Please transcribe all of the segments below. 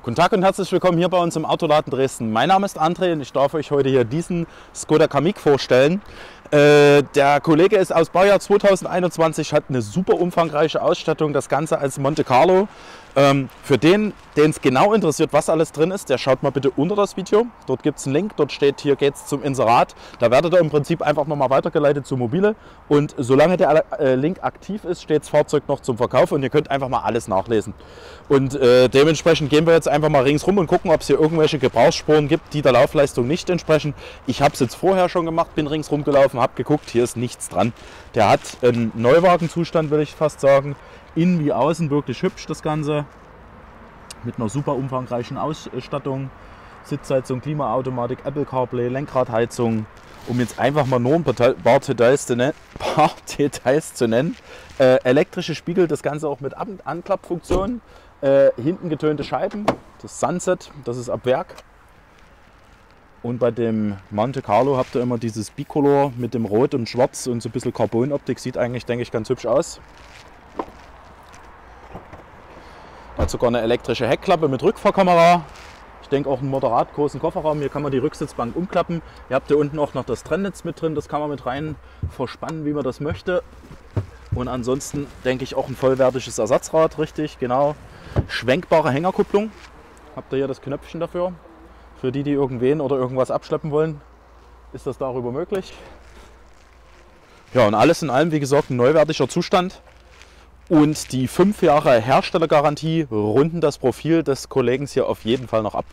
Guten Tag und herzlich willkommen hier bei uns im Autoladen Dresden. Mein Name ist André und ich darf euch heute hier diesen Skoda Kamiq vorstellen. Der Kollege ist aus Baujahr 2021, hat eine super umfangreiche Ausstattung, das Ganze als Monte Carlo. Für den es genau interessiert, was alles drin ist, der schaut mal bitte unter das Video. Dort gibt es einen Link, dort steht, hier geht es zum Inserat. Da werdet ihr im Prinzip einfach nochmal weitergeleitet zu Mobile. Und solange der Link aktiv ist, steht das Fahrzeug noch zum Verkauf und ihr könnt einfach mal alles nachlesen. Und dementsprechend gehen wir jetzt einfach mal ringsrum und gucken, ob es hier irgendwelche Gebrauchsspuren gibt, die der Laufleistung nicht entsprechen. Ich habe es jetzt vorher schon gemacht, bin ringsrum gelaufen, habe geguckt, hier ist nichts dran. Der hat einen Neuwagenzustand, will ich fast sagen. Innen wie außen wirklich hübsch das Ganze. Mit einer super umfangreichen Ausstattung. Sitzheizung, Klimaautomatik, Apple CarPlay, Lenkradheizung. Um jetzt einfach mal nur ein paar Details zu nennen. Elektrische Spiegel, das Ganze auch mit Anklappfunktion. Hinten getönte Scheiben, das Sunset, das ist ab Werk. Und bei dem Monte Carlo habt ihr immer dieses Bicolor mit dem Rot und Schwarz und so ein bisschen Carbonoptik. Sieht eigentlich, denke ich, ganz hübsch aus. Hat sogar eine elektrische Heckklappe mit Rückfahrkamera. Ich denke auch einen moderat großen Kofferraum. Hier kann man die Rücksitzbank umklappen. Ihr habt hier unten auch noch das Trennnetz mit drin. Das kann man mit rein verspannen, wie man das möchte. Und ansonsten denke ich auch ein vollwertiges Ersatzrad. Richtig, genau. Schwenkbare Hängerkupplung. Habt ihr hier das Knöpfchen dafür. Für die irgendwen oder irgendwas abschleppen wollen, ist das darüber möglich. Ja, und alles in allem, wie gesagt, ein neuwertiger Zustand. Und die 5 Jahre Herstellergarantie runden das Profil des Kollegen hier auf jeden Fall noch ab.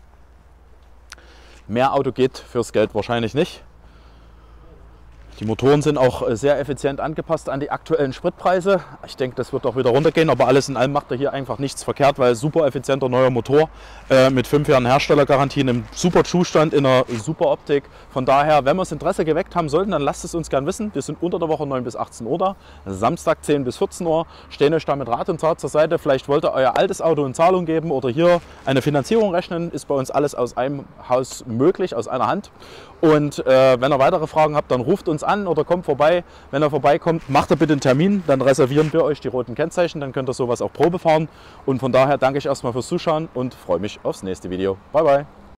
Mehr Auto geht fürs Geld wahrscheinlich nicht. Die Motoren sind auch sehr effizient angepasst an die aktuellen Spritpreise. Ich denke, das wird auch wieder runtergehen, aber alles in allem macht er hier einfach nichts verkehrt, weil super effizienter neuer Motor mit 5 Jahren Herstellergarantie in einem super Zustand, in einer super Optik. Von daher, wenn wir das Interesse geweckt haben sollten, dann lasst es uns gern wissen. Wir sind unter der Woche 9 bis 18 Uhr da, Samstag 10 bis 14 Uhr, stehen euch da mit Rat und Tat zur Seite. Vielleicht wollt ihr euer altes Auto in Zahlung geben oder hier eine Finanzierung rechnen. Ist bei uns alles aus einem Haus möglich, aus einer Hand. Und wenn ihr weitere Fragen habt, dann ruft uns an oder kommt vorbei. Wenn ihr vorbeikommt, macht ihr bitte einen Termin, dann reservieren wir euch die roten Kennzeichen, dann könnt ihr sowas auch Probe fahren. Und von daher danke ich erstmal fürs Zuschauen und freue mich aufs nächste Video. Bye, bye.